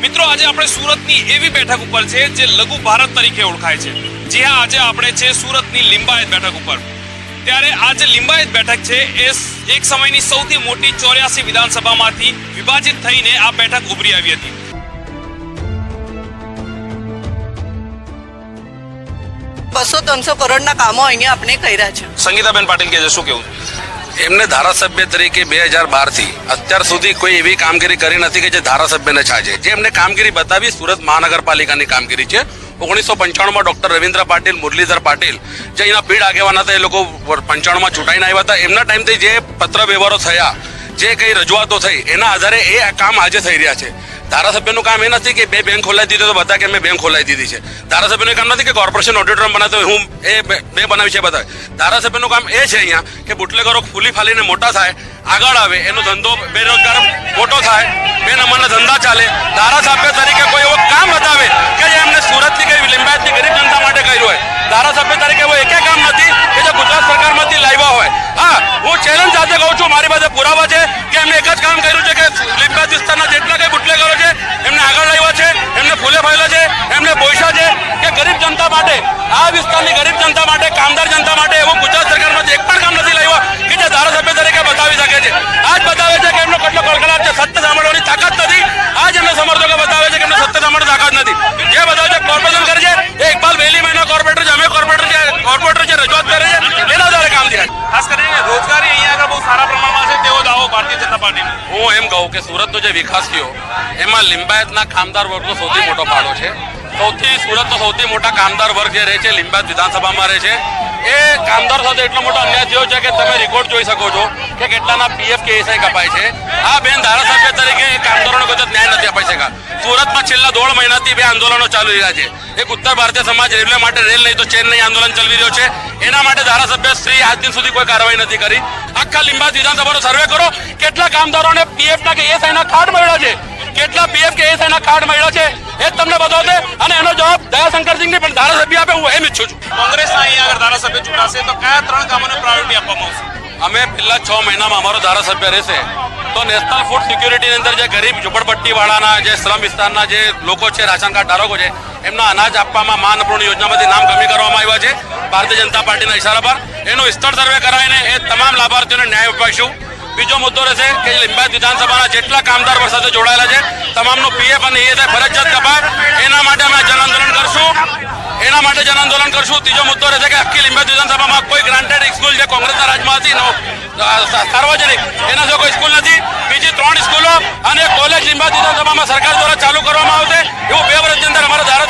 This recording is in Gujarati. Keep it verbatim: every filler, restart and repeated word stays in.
મિત્રો આજે આપણે સુરતની એવી બેઠક ઉપર છે જે લઘુ ભારત તરીકે ઓળખાય છે। જી હા, આજે આપણે છે સુરતની લિંબાયત બેઠક ઉપર। ત્યારે આ જે લિંબાયત બેઠક છે એ એક સમયની સૌથી મોટી ચોર્યાસી વિધાનસભામાંથી વિભાજિત થઈને આ બેઠક ઉભરી આવી હતી। બસો ત્રણસો કરોડના કામો અહીંયા આપણે કર્યા છે। સંગીતાબેન પાટીલ કે શું કેવું? એમને ધારાસભ્ય તરીકે બે હજાર બાર થી અત્યાર સુધી કોઈ એવી કામગીરી કરી નથી કે જે ધારાસભ્યને છાજે। જે એમને કામગીરી બતાવી સુરત મહાનગરપાલિકાની કામગીરી છે। ઓગણીસો પંચાણુંમાં ડોક્ટર રવિન્દ્ર પાટીલ, મુરલીધર પાટીલ જે અહીંના પીઢ આગેવાન હતા, એ લોકો પંચાણુંમાં ચૂંટાઈને આવ્યા હતા। એમના ટાઈમથી જે પત્ર વ્યવહારો થયા, જે કઈ રજૂઆતો થઈ, એના આધારે એ કામ આજે થઈ રહ્યા છે। ધારાસભ્યનું કામ એ નથી કે બે બેંક ખોલાવી દીધી તો બધા કે મેં બેંક ખોલાવી દીધી છે। ધારાસભ્યનું કામ નથી કે કોર્પોરેશન ઓડિટર બનાવતો હું એ બે બનાવી છે બધા। ધારાસભ્યનું કામ એ છે અહીંયા કે બુટલેગરો ફૂલી ફાલીને મોટા થાય, આગળ આવે, એનો ધંધો બેરોજગાર મોટો થાય, બે નંબરના ધંધા ચાલે। ધારાસભ્ય તરીકે કોઈ એવો કામ બતાવે કે જે એમને સુરતની કે લિંબાયતની ગરીબ જનતા માટે કર્યું હોય। ધારાસભ્ય તરીકે એવો એકે કામ નથી કે જે ગુજરાત સરકારમાંથી લાવ્યા હોય। હા, હું ચેલેન્જ સાથે કહું છું, મારી પાસે પુરાવા છે કે એમને એક જ કામ કર્યું છે કે લિંબાયત વિસ્તારના જેટલા કઈ બુટલેગરો છે એમને આગળ લાવ્યા છે, એમને ફૂલે ફાયલા છે, એમને પૈસા છે કે ગરીબ જનતા માટે, આ વિસ્તારની ગરીબ જનતા માટે, કામદાર જનતા માટે એવું ગુજરાત સરકારમાંથી એક પણ કામ નથી લાવ્યા કે જે ધારાસભ્ય તરીકે બતાવી શકે છે। આ જ બતાવે છે કે એમનો કેટલો કડકડાટ છે, સત્ય સાંભળવાની તાકાત નથી। આ જ એમના સમર્થકો બતાવે છે કે એમને સત્ય સાંભળવાની તાકાત નથી। જે બતાવે છે કોર્પોરેશન કરે છે, એ ઇકબાલ વેલી મહિના કોર્પોરેટર છે, અમે કોર્પોરેટર છે, કોર્પોરેટર છે, રજૂઆત કરે છે, એના દ્વારા કામ થયા। ખાસ કરીને રોજગારી અહીંયા આગળ બહુ સારા પ્રમાણમાં છે તેવો દાવો ભારતીય જનતા પાર્ટીનો। હું એમ કહું કે સુરતનો જે વિકાસ થયો એમાં લિંબાયતના કામદાર વર્ગનો સૌથી મોટો ફાળો છે। સૌથી સુરતનો સૌથી મોટા કામદાર વર્ગ જે રહે છે લિંબાયત વિધાનસભામાં રહે છે, એ કામદાર સાથે એટલો મોટો અન્યાય થયો છે કે તમે રેકોર્ડ જોઈ શકો છો કે કેટલાના પીએફ કે એસઆઈ કપાય છે। આ બેન ધારાસભ્ય તરીકે કામદારોને કોઈ ન્યાય નથી અપાઈ શકા। સુરતમાં છેલ્લા દોઢ મહિનાથી બે આંદોલનો ચાલી રહ્યા છે। એક ઉત્તર ભારતીય સમાજ રેલવે માટે રેલ નહીં તો ચેન નહીં આંદોલન ચાલી રહ્યો છે, એના માટે ધારાસભ્ય શ્રી આજ દિન સુધી કોઈ કાર્યવાહી નથી કરી। આખા લિંબાયત વિધાનસભાનો સર્વે કરો, કેટલા કામદારોને પીએફ ના કે એસઆઈ ના કાર્ડ મળ્યા છે, કેટલા પીએફ કે એસઆઈ ના કાર્ડ મળ્યા છે, એ જ તમને બતાવશે। અને એનો જવાબ દયાશંકરસિંહને પણ ધારાસભ્ય આપે, હું એમ ઈચ્છું છું। કોંગ્રેસના અહીંયા આગળ ધારાસભ્ય ચૂંટાશે તો કયા ત્રણ કામોને પ્રાયોરિટી આપવામાં આવશે? અમે છેલ્લા છ મહિનામાં અમારો ધારાસભ્ય રહેશે તો નેશનલ ફૂડ સિક્યુરિટીની અંદર જે ગરીબ ઝુંપડપટ્ટીવાળાના, જે સ્લમ વિસ્તારના જે લોકો છે, રાશન કાર્ડ ધારકો છે, એમના અનાજ આપવામાં મા અન્નપૂર્ણા યોજનામાંથી નામ કમી કરવામાં આવ્યા છે ભારતીય જનતા પાર્ટીના ઇશારા પર। એનું વિસ્તૃત સર્વે કરાવીને એ તમામ લાભાર્થીઓને ન્યાય અપાવીશું। બીજો મુદ્દો રહેશે કે લિંબાયત વિધાનસભાના જેટલા કામદાર વર્ગ સાથે જોડાયેલા છે તમામનું પીએફ અને ઈએસઆઈ ફરજિયાત કપાય, એના માટે અમે જન આંદોલન કરશું એના માટે જન આંદોલન કરશું। ત્રીજો મુદ્દો રહેશે કે આખી લિંબાયત વિધાનસભામાં કોઈ ગ્રાન્ટેડ સ્કૂલ જે કોંગ્રેસના રાજમાં હતી સાર્વજનિક, એના જો કોઈ સ્કૂલ નથી। બીજી ત્રણ સ્કૂલો અને કોલેજ લિંબાયત વિધાનસભામાં સરકાર દ્વારા ચાલુ કરવામાં આવશે, એવું બે વર્ષની અંદર અમારા